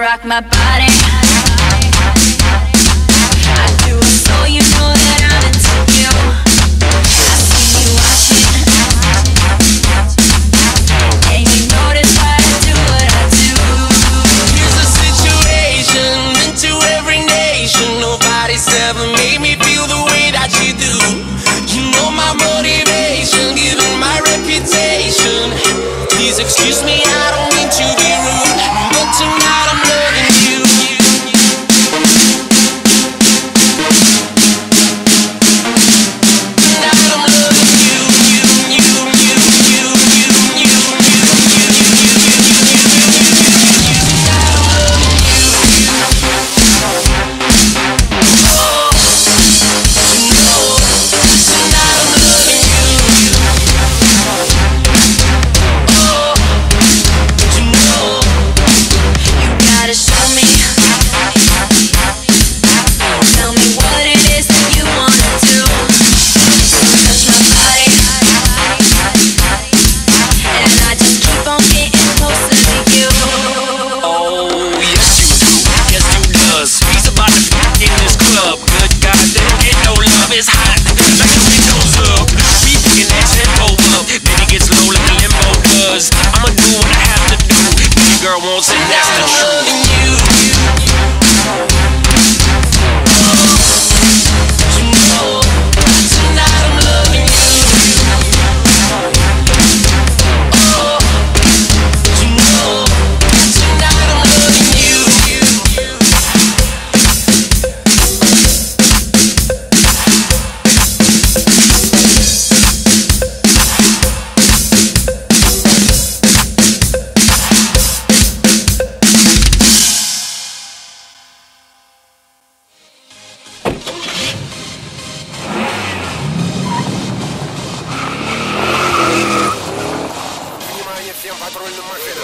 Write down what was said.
rock my body. I do it so you know that I'm into you. I see you watching, and you notice why I do what I do. Here's a situation into every nation. Nobody's ever made me feel the way that you do. You know my motivation, given my reputation. Please excuse me, I don't mean to be rude, but tonight I'm loving you. Всем патрульным машинам.